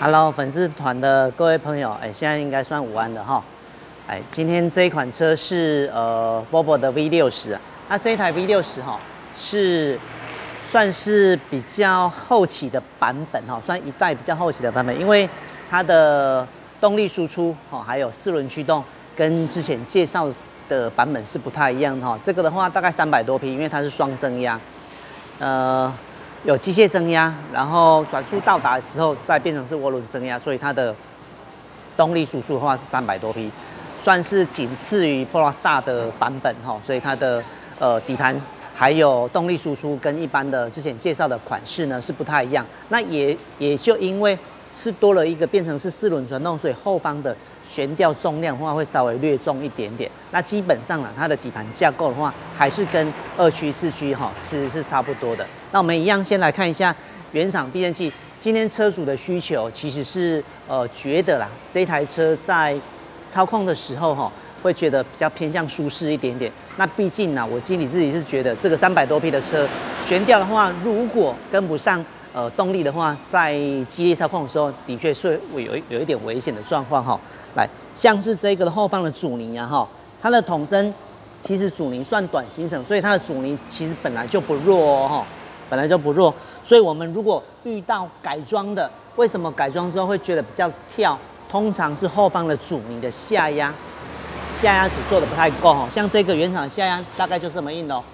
Hello， 粉丝团的各位朋友，现在应该算午安了哈。今天这一款车是Volvo 的 V60 啊，那这一台 V60哈是算是比较后期的版本哈，算一代比较后期的版本，因为它的动力输出还有4轮驱动跟之前介绍的版本是不太一样的哈。这个的话大概300多匹，因为它是双增压，有机械增压，然后转速到达的时候再变成是涡轮增压，所以它的动力输出的话是300多匹，算是仅次于 Polestar 的版本哈，所以它的底盘还有动力输出跟一般的之前介绍的款式呢是不太一样。那也就因为是多了一个变成是4轮传动，所以后方的悬吊重量的话会稍微略重一点点。那基本上呢，它的底盘架构的话还是跟2驱4驱哈其实是差不多的。那我们一样先来看一下原厂避震器。今天车主的需求其实是觉得啦，这台车在操控的时候会觉得比较偏向舒适一点点。那毕竟呢，我经理自己是觉得这个300多匹的车，悬吊的话如果跟不上动力的话，在激烈操控的时候，的确是有一点危险的状况哈。来，像是这个后方的阻尼啊哈，它的筒身其实阻尼算短行程，所以它的阻尼其实本来就不弱哦哈，本来就不弱。所以我们如果遇到改装的，为什么改装之后会觉得比较跳？通常是后方的阻尼的下压值做的不太够哈，像这个原厂下压大概就这么硬哦。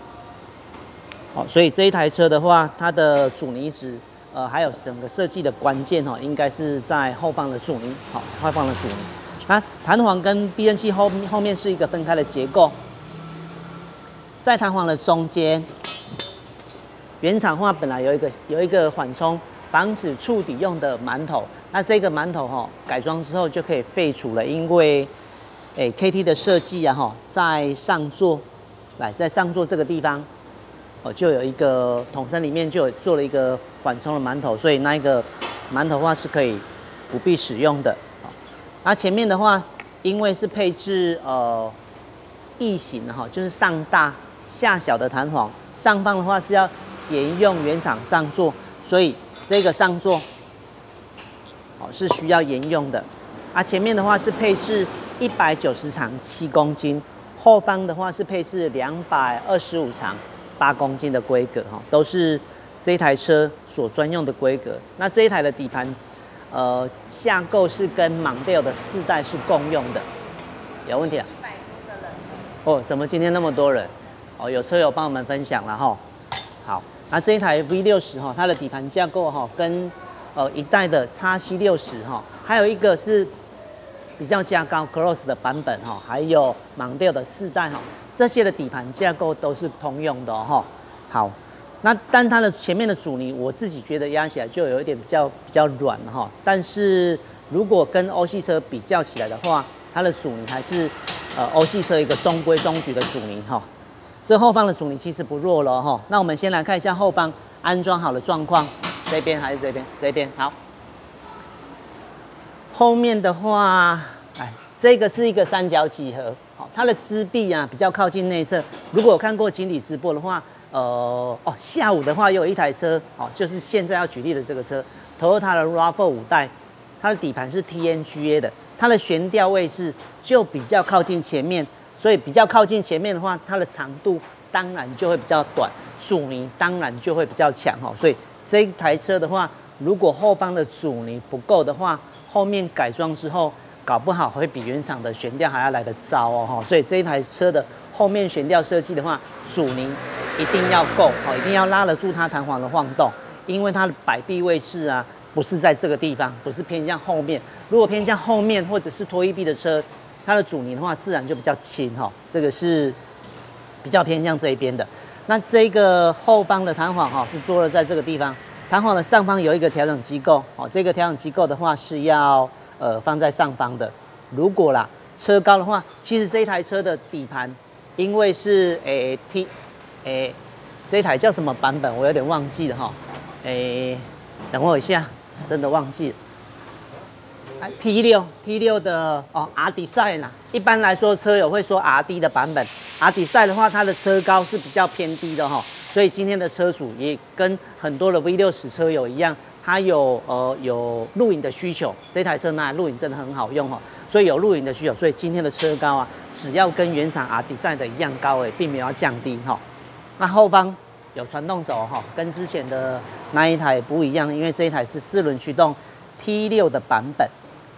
所以这一台车的话，它的阻尼值，还有整个设计的关键应该是在后方的阻尼，后方的阻尼。那弹簧跟避震器后面是一个分开的结构，在弹簧的中间，原厂话本来有一个缓冲，防止触底用的馒头。那这个馒头改装之后就可以废除了，因为KT 的设计啊在上座，在上座这个地方。就有一个筒身里面就有做了一个缓冲的馒头，所以那一个馒头的话是可以不必使用的。那前面的话，因为是配置异形就是上大下小的弹簧，上方的话是要沿用原厂上座，所以这个上座是需要沿用的。前面的话是配置190长7公斤，后方的话是配置225长8公斤的规格都是这一台车所专用的规格。那这一台的底盘，架构是跟Mondeo的4代是共用的。有问题啊？100多个人。怎么今天那么多人？有车友帮我们分享了哈。好，那这一台 V60它的底盘架构跟一代的 XC60还有一个是比较加高 Cross 的版本还有Mondeo的4代这些的底盘架构都是通用的好，那但它的前面的阻尼，我自己觉得压起来就有一点比较软但是如果跟欧系车比较起来的话，它的阻尼还是欧系车一个中规中矩的阻尼这后方的阻尼其实不弱了那我们先来看一下后方安装好的状况，这边还是这边？这边好。后面的话，这个是一个3角几何，它的支臂比较靠近内侧。如果有看过经理直播的话，下午的话又有一台车，就是现在要举例的这个车 ，Toyota 的 RAV4 5代，它的底盘是 TNGA 的，它的悬吊位置就比较靠近前面，所以比较靠近前面的话，它的长度当然就会比较短，阻尼当然就会比较强所以这一台车的话，如果后方的阻尼不够的话，后面改装之后，搞不好会比原厂的悬吊还要来得糟所以这一台车的后面悬吊设计的话，阻尼一定要够一定要拉得住它弹簧的晃动，因为它的摆臂位置不是在这个地方，不是偏向后面。如果偏向后面或者是拖曳臂的车，它的阻尼的话自然就比较轻这个是比较偏向这一边的。那这个后方的弹簧是做了在这个地方。弹簧的上方有一个调整机构这个调整机构的话是要放在上方的。如果啦车高的话，其实这一台车的底盘因为是这一台叫什么版本我有点忘记了等我一下，真的忘记了。T6 的R Design 一般来说车友会说 RD 的版本，R Design 的话它的车高是比较偏低的所以今天的车主也跟很多的 V60车友一样， 它有露营的需求，这台车拿来露营真的很好用哦，所以有露营的需求，所以今天的车高啊，只要跟原厂阿迪赛的一样高并没有要降低哈。那后方有传动轴哈，跟之前的那一台不一样，因为这一台是4轮驱动 T6的版本。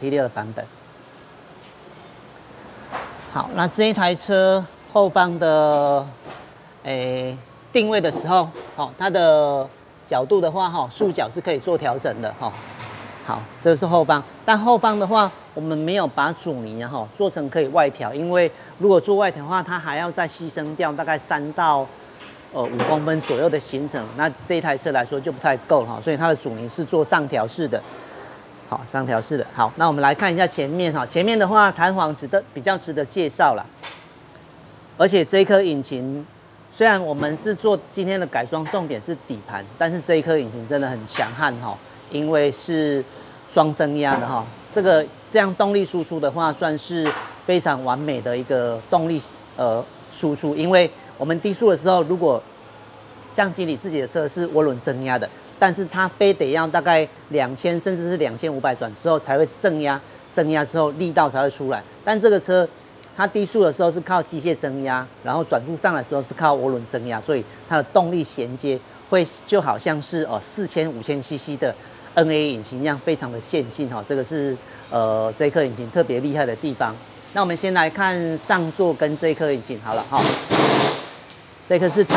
好，那这一台车后方的定位的时候，它的角度的话，束角是可以做调整的哈。好，这是后方，但后方的话，我们没有把阻尼做成可以外调，因为如果做外调的话，它还要再牺牲掉大概3到5公分左右的行程，那这一台车来说就不太够哈，所以它的阻尼是做上调式的。好，上调式的。好，那我们来看一下前面哈，前面的话弹簧比较值得介绍啦，而且这一颗引擎。虽然我们是做今天的改装，重点是底盘，但是这一颗引擎真的很强悍哈，因为是双增压的哈，这样动力输出的话，算是非常完美的一个动力输出。因为我们低速的时候，如果像经理自己的车是涡轮增压的，但是它非得要大概2000甚至是2500转之后才会增压之后力道才会出来，但这个车。它低速的时候是靠机械增压，然后转速上来的时候是靠涡轮增压，所以它的动力衔接会就好像是4000、5000cc 的 NA 引擎一样，非常的线性哈。这个是这一颗引擎特别厉害的地方。那我们先来看上座跟这一颗引擎好了哈。这颗是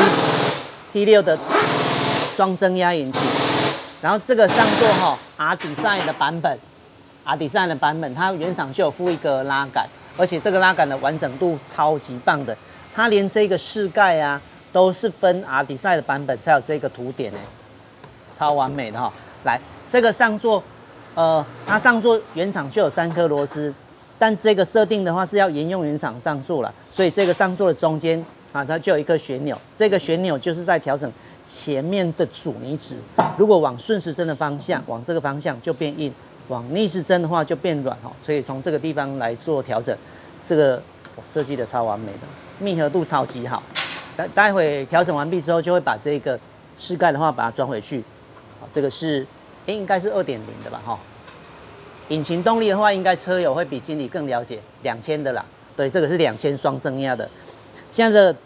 T6的双增压引擎，然后这个上座阿迪赛的版本，它原厂就有附一个拉杆。而且这个拉杆的完整度超级棒的，它连这个饰盖啊都是分阿迪赛的版本才有这个涂点超完美的哈。来，这个上座，它上座原厂就有3颗螺丝，但这个设定的话是要沿用原厂上座了，所以这个上座的中间啊，它就有一颗旋钮，这个旋钮就是在调整前面的阻尼值，如果往顺时针的方向，往这个方向就变硬。往逆时针的话就变软所以从这个地方来做调整，这个设计的超完美的，密合度超级好。待会调整完毕之后，就会把这个饰盖的话把它装回去。这个是应该是2.0的吧引擎动力的话，应该车友会比经理更了解，2000的啦。对，这个是2000双增压的。现在的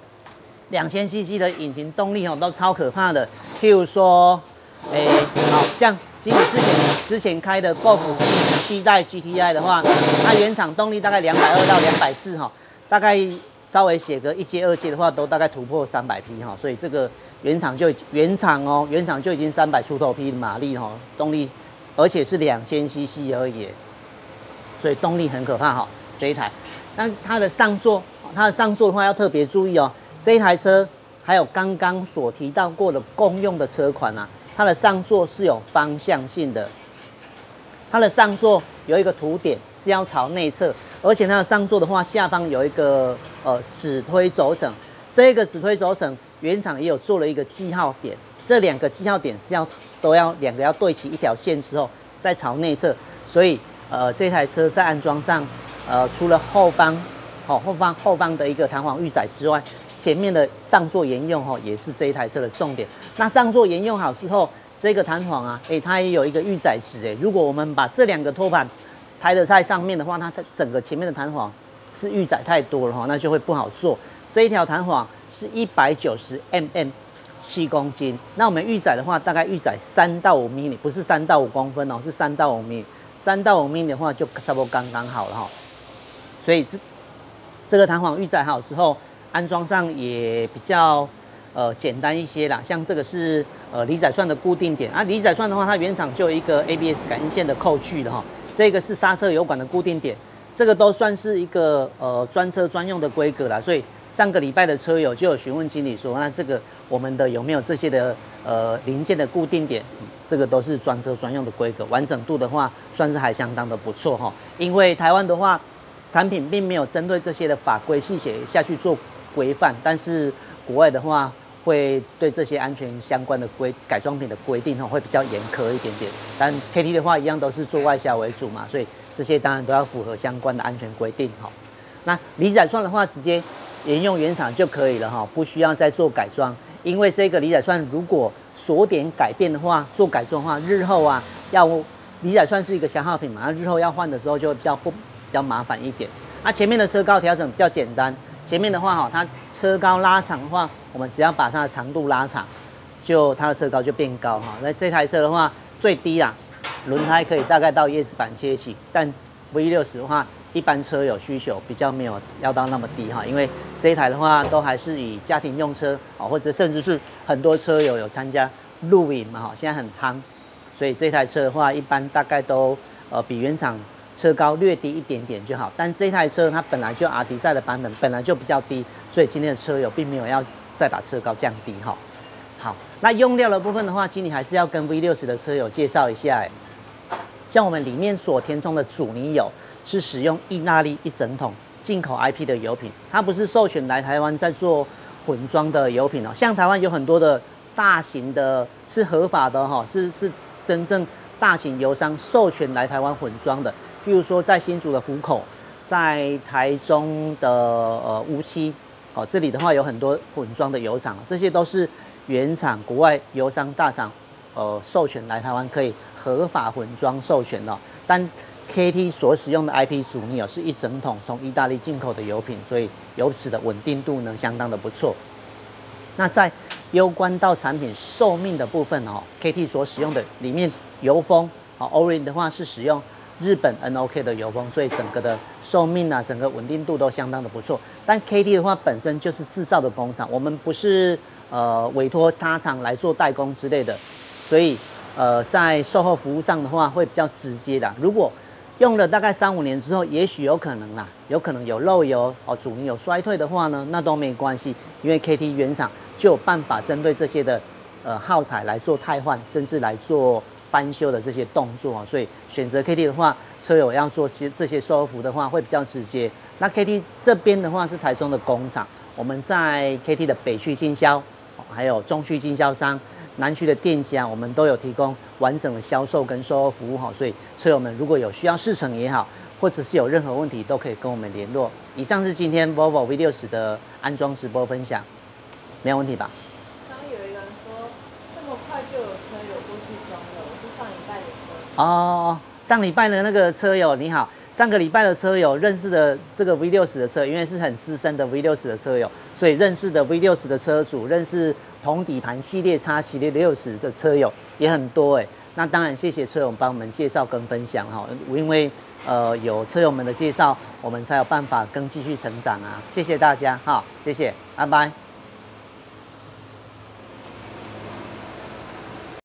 2000cc 的引擎动力都超可怕的，譬如说，好像经理之前开的 Golf 7代 GTI 的话，它原厂动力大概220到240大概稍微写个1阶2阶的话，都大概突破300匹所以这个原厂就已经300出头匹马力动力，而且是2000cc 而已，所以动力很可怕这一台。那它的上座的话要特别注意这一台车还有刚刚所提到过的公用的车款它的上座是有方向性的，它的上座有一个凸点是要朝内侧，而且它的上座的话，下方有一个指推轴承，这个指推轴承原厂也有做了一个记号点，这2个记号点是2个要对齐一条线之后再朝内侧，所以这台车在安装上除了后方的一个弹簧预载之外，前面的上座沿用也是这一台车的重点。那上座沿用好之后，这个弹簧它也有一个预载值如果我们把这2个托盘抬得在上面的话，它整个前面的弹簧是预载太多了那就会不好做。这一条弹簧是190mm 7公斤，那我们预载的话，大概预载3到5 mm， 不是3到5公分是3到5 mm，3到5 mm 的话就差不多刚刚好了所以这个弹簧预载好之后，安装上也比较简单一些啦。像这个是离载串的固定点离载串的话，它原厂就有一个 ABS 感应线的扣具的这个是刹车油管的固定点，这个都算是一个专车专用的规格啦。所以上个礼拜的车友就有询问经理说，那这个我们的有没有这些的零件的固定点？这个都是专车专用的规格，完整度的话算是还相当的不错因为台湾的话，产品并没有针对这些的法规细节下去做规范，但是国外的话会对这些安全相关的改装品的规定会比较严苛一点点。但 KT 的话一样都是做外销为主嘛，所以这些当然都要符合相关的安全规定那离载串的话，直接沿用原厂就可以了不需要再做改装。因为这个离载串如果锁点改变的话，做改装的话，日后啊要理解算是一个消耗品嘛，那日后要换的时候就比较麻烦一点。那前面的车高调整比较简单，前面的话哈，它车高拉长的话，我们只要把它的长度拉长，就它的车高就变高哈。那这台车的话，最低啊，轮胎可以大概到叶子板切起，但 V60 的话，一般车友需求比较没有要到那么低哈，因为这一台的话都还是以家庭用车哦，或者甚至是很多车友有参加露营嘛哈，现在很夯，所以这台车的话，一般大概都比原厂车高略低一点点就好。但这台车它本来就阿迪赛的版本本来就比较低，所以今天的车友并没有要再把车高降低哈。好，那用料的部分的话，经理还是要跟 V60 的车友介绍一下像我们里面所填充的阻尼油是使用意大利一整桶进口 IP 的油品，它不是授权来台湾在做混装的油品哦。像台湾有很多的大型的是合法的哈，是真正大型油商授权来台湾混装的，譬如说在新竹的湖口，在台中的乌溪，哦这里的话有很多混装的油厂，这些都是原厂国外油商大厂授权来台湾可以合法混装授权的，但 KT 所使用的 IP 阻尼是一整桶从意大利进口的油品，所以油脂的稳定度呢相当的不错。那在攸关到产品寿命的部分KT 所使用的里面油封Orin 的话是使用日本 NOK 的油封，所以整个的寿命啊，整个稳定度都相当的不错。但 KT 的话本身就是制造的工厂，我们不是委托他厂来做代工之类的，所以在售后服务上的话会比较直接的。如果用了大概3-5年之后，也许有可能啦，有可能有漏油阻尼有衰退的话呢，那都没关系，因为 KT 原厂就有办法针对这些的耗材来做汰换，甚至来做翻修的这些动作所以选择 KT 的话，车友要做这些售后服务的话会比较直接。那 KT 这边的话是台中的工厂，我们在 KT 的北区经销，还有中区经销商。南区的店家，我们都有提供完整的销售跟售后服务所以车友们如果有需要试乘也好，或者是有任何问题，都可以跟我们联络。以上是今天 Volvo V60 的安装直播分享，没有问题吧？ 刚刚有一个人说，这么快就有车友过去装了，我是上礼拜的车。 哦，上礼拜的那个车友你好。上个礼拜的车友认识的这个 V60 的车，因为是很资深的 V60 的车友，所以认识的 V60 的车主，认识同底盘系列X系列60的车友也很多那当然谢谢车友帮我们介绍跟分享因为有车友们的介绍，我们才有办法更继续成长啊，谢谢大家谢谢，拜拜。